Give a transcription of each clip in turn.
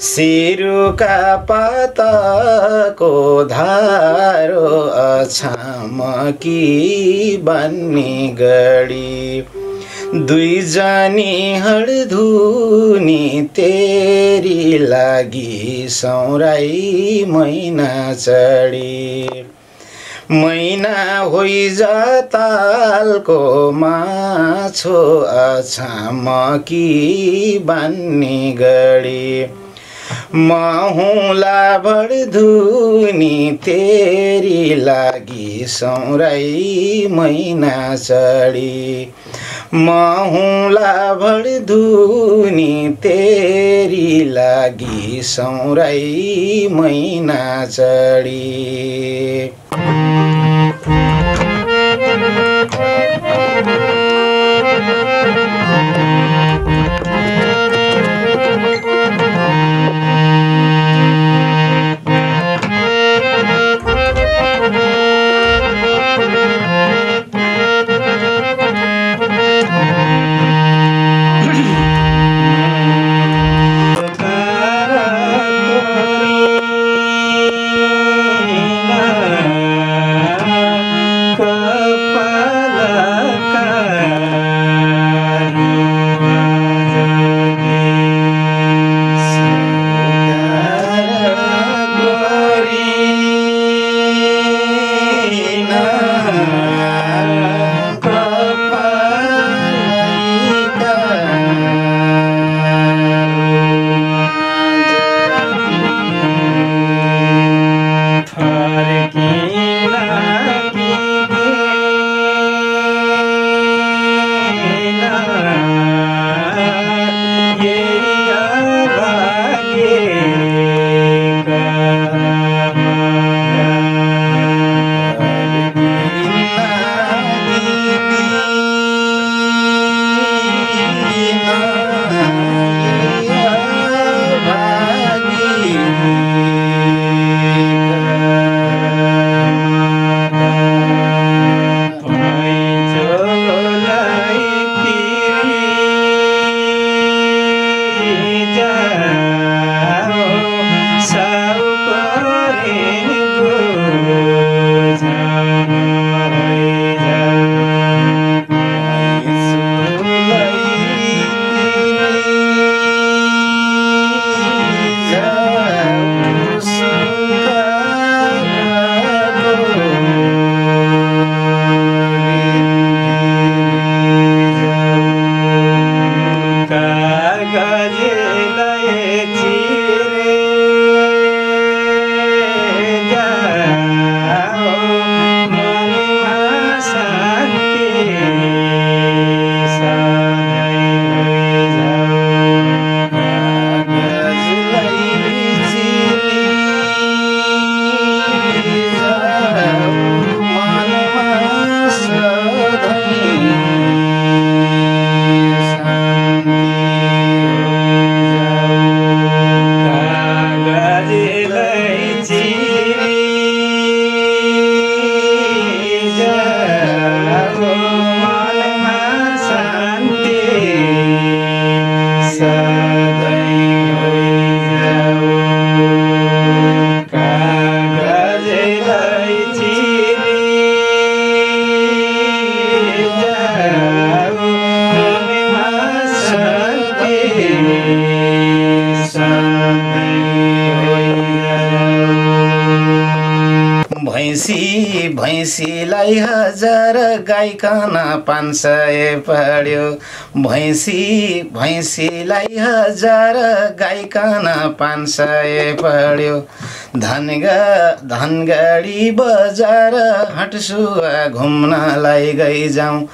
सिरुका पातको धारो अछामकी बन्ने गडी दुई जानी हडधुनी तेरी लागि सौराई मैना चढी मैना होइजा तालको माछो अछामकी बन्ने गडी महुला भडधुनी तेरी लागि सौराई मैना चढी महुला भडधुनी तेरी लागि सौराई मैना चढी भैँसीलाई 1000 गाईकन 500 पढ्यो भैँसीलाई 1000 गाईकन 500 पढ्यो धनगढी बजार हटसुवा घुम्नलाई गइजाउँ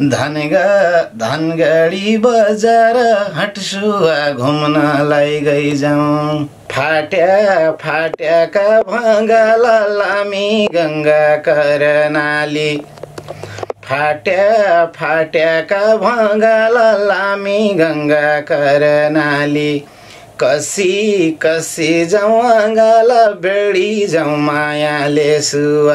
धनगढी बजार हटसुवा घुम्नलाई गइजाउँ फाट्याका भँगाला लामी गङ्गा करनाली फाट्याका भँगाला लामी गङ्गा करनाली कसी जाउँ अङ्गाला बेडी जाउँ मायाले सुवा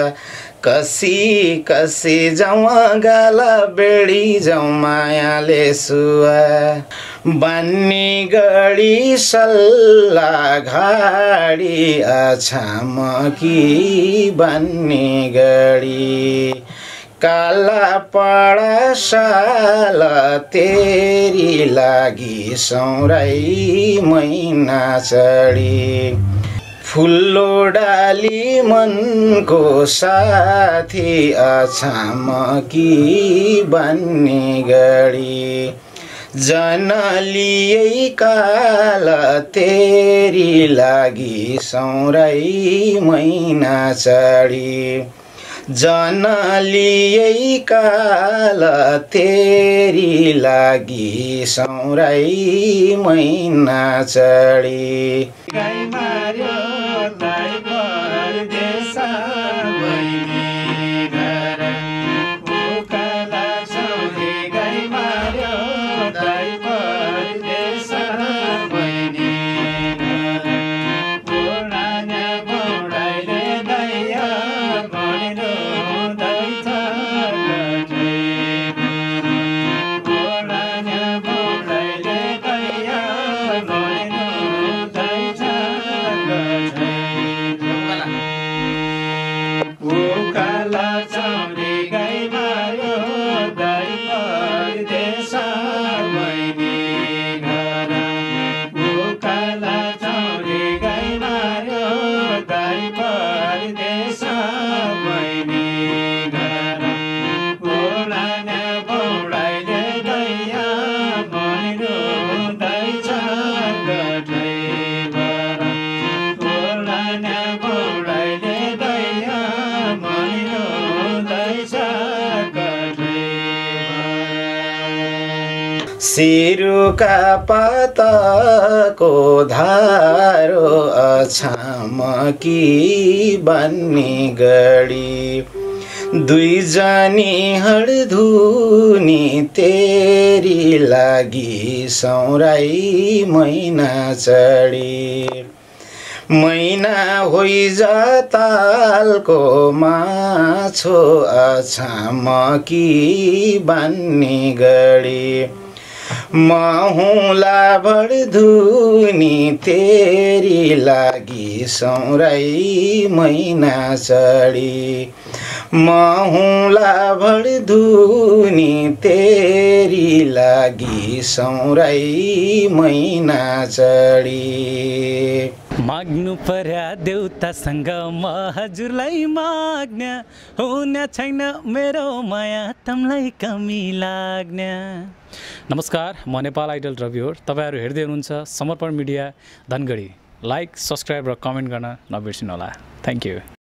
कसी जाउँ अङ्गाला बेडी जाउँ मायाले सुवा बन्ने गडी सल्ला घाडी अछामकी बन्ने गडी काला पडा साल तेरी लागि सौराई मैना चढी फुल्लो डाली मनको साथी अछामकी बन्ने गडी जनलियै काल तेरी लागि सौराई मैना चढी जनलियै काल तेरी लागि सौराई मैना चढी गाई मार्यो दाइ परदेश बहिनी घर उकाला चौरी गाई मार्यो दाइ परदेश बहिनी घर पुराना बौडाइले दैया उकाला चौरी गाई मार्यो दाइ परदेश बहिनी घर उकाला चौरी गाई मार्यो दाइ परदेश बहिनी घर पुराना बौडाइले दैया मनिरो दैछ गठैभर पुराना बौडाइले दैया मनिरो दैछ गठैभर सिरुका पातको धारो अछामकी बन्ने गडी दुई जानी हडधुनी तेरी लागि सौराई मैना चढी मैना होइजा तालको माछो अछामकी बन्ने गडी महुला भडधुनी तेरी लागि सौराई मैना चढी महुला भडधुनी तेरी लागि सौराई मैना चढी माग्नु पर्या देउतासँग म हजुरलाई माग्ने हुने छैन मेरो माया तमलाई कमी लाग्ने। नमस्कार, म नेपाल आइडल रवि हो। तपाईहरु हेर्दै हुनुहुन्छ Samarpan media Dhangadhi. Like, subscribe र कमेन्ट गर्न नबिर्सिनुहोला। Thank you.